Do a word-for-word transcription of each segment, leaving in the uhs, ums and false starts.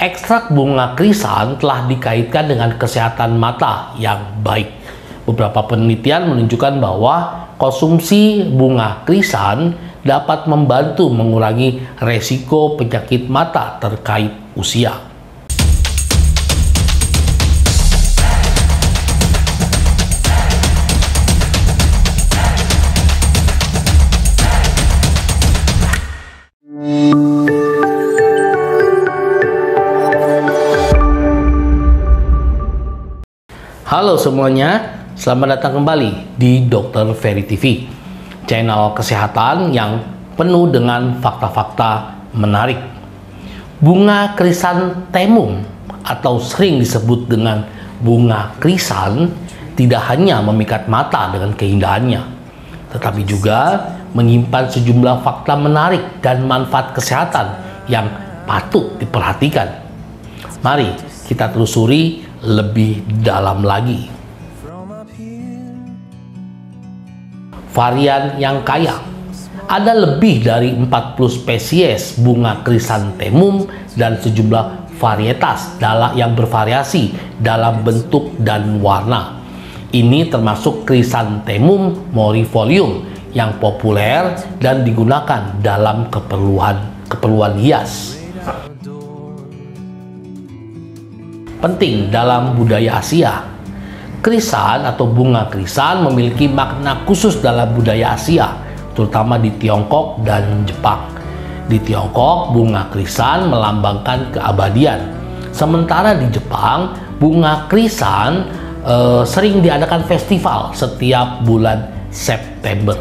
Ekstrak bunga krisan telah dikaitkan dengan kesehatan mata yang baik. Beberapa penelitian menunjukkan bahwa konsumsi bunga krisan dapat membantu mengurangi resiko penyakit mata terkait usia. Halo semuanya, selamat datang kembali di Dokter Ferry T V, channel kesehatan yang penuh dengan fakta-fakta menarik. Bunga krisantemum atau sering disebut dengan bunga krisan tidak hanya memikat mata dengan keindahannya, tetapi juga menyimpan sejumlah fakta menarik dan manfaat kesehatan yang patut diperhatikan. Mari kita telusuri lebih dalam lagi. Varian yang kaya. Ada lebih dari empat puluh spesies bunga krisantemum dan sejumlah varietas yang bervariasi dalam bentuk dan warna. Ini termasuk krisantemum morifolium yang populer dan digunakan dalam keperluan keperluan hias. Penting dalam budaya Asia. Krisan atau bunga krisan memiliki makna khusus dalam budaya Asia, terutama di Tiongkok dan Jepang. Di Tiongkok, bunga krisan melambangkan keabadian. Sementara di Jepang, bunga krisan eh, sering diadakan festival setiap bulan September.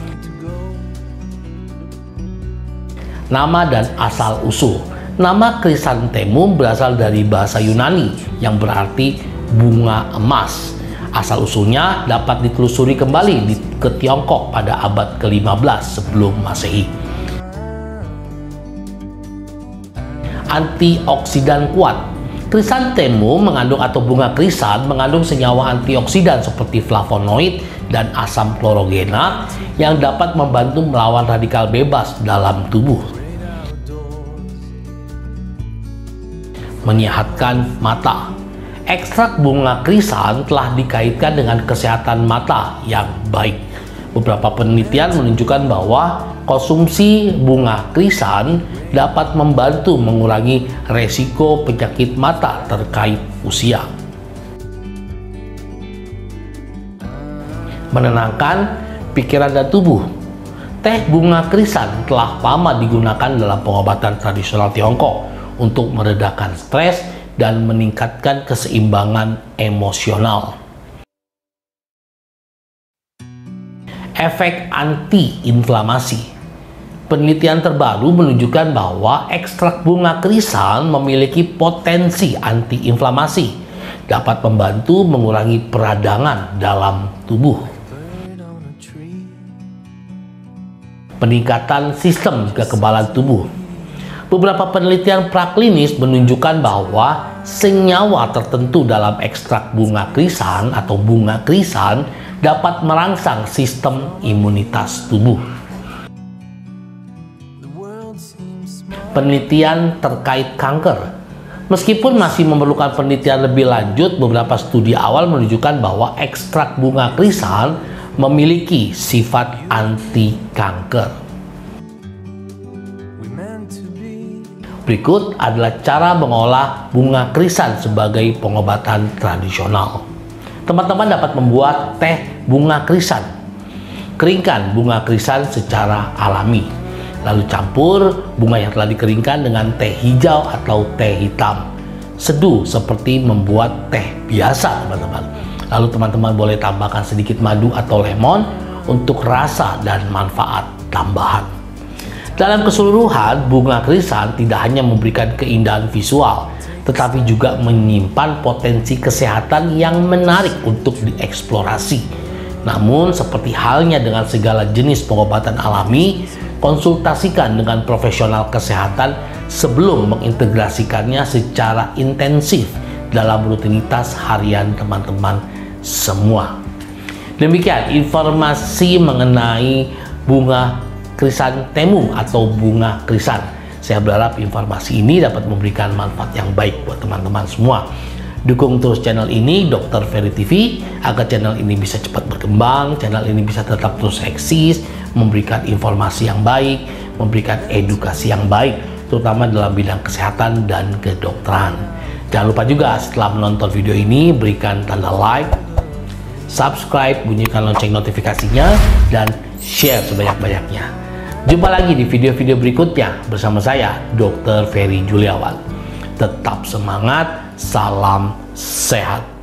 Nama dan asal-usul. Nama krisantemum berasal dari bahasa Yunani yang berarti bunga emas. Asal-usulnya dapat ditelusuri kembali di, ke Tiongkok pada abad ke lima belas sebelum Masehi. Antioksidan kuat. Krisantemum mengandung atau bunga krisan mengandung senyawa antioksidan seperti flavonoid dan asam klorogenat yang dapat membantu melawan radikal bebas dalam tubuh. Menyehatkan mata. Ekstrak bunga krisan telah dikaitkan dengan kesehatan mata yang baik. Beberapa penelitian menunjukkan bahwa konsumsi bunga krisan dapat membantu mengurangi resiko penyakit mata terkait usia. Menenangkan pikiran dan tubuh. Teh bunga krisan telah lama digunakan dalam pengobatan tradisional Tiongkok untuk meredakan stres dan meningkatkan keseimbangan emosional. Efek anti-inflamasi. Penelitian terbaru menunjukkan bahwa ekstrak bunga krisan memiliki potensi anti-inflamasi, dapat membantu mengurangi peradangan dalam tubuh. Peningkatan sistem kekebalan tubuh. Beberapa penelitian praklinis menunjukkan bahwa senyawa tertentu dalam ekstrak bunga krisan atau bunga krisan dapat merangsang sistem imunitas tubuh. Penelitian terkait kanker. Meskipun masih memerlukan penelitian lebih lanjut, beberapa studi awal menunjukkan bahwa ekstrak bunga krisan memiliki sifat anti kanker. Berikut adalah cara mengolah bunga krisan sebagai pengobatan tradisional. Teman-teman dapat membuat teh bunga krisan. Keringkan bunga krisan secara alami. Lalu campur bunga yang telah dikeringkan dengan teh hijau atau teh hitam. Seduh seperti membuat teh biasa, teman-teman. Lalu teman-teman boleh tambahkan sedikit madu atau lemon untuk rasa dan manfaat tambahan. Dalam keseluruhan, bunga krisan tidak hanya memberikan keindahan visual, tetapi juga menyimpan potensi kesehatan yang menarik untuk dieksplorasi. Namun, seperti halnya dengan segala jenis pengobatan alami, konsultasikan dengan profesional kesehatan sebelum mengintegrasikannya secara intensif dalam rutinitas harian teman-teman semua. Demikian informasi mengenai bunga krisantemum atau bunga krisan. Saya berharap informasi ini dapat memberikan manfaat yang baik buat teman-teman semua. Dukung terus channel ini, Dokter Ferry T V, agar channel ini bisa cepat berkembang, channel ini bisa tetap terus eksis, memberikan informasi yang baik, memberikan edukasi yang baik, terutama dalam bidang kesehatan dan kedokteran. Jangan lupa juga setelah menonton video ini, berikan tanda like, subscribe, bunyikan lonceng notifikasinya, dan share sebanyak-banyaknya. Jumpa lagi di video-video berikutnya bersama saya, Dokter Ferry Juliawan. Tetap semangat, salam sehat.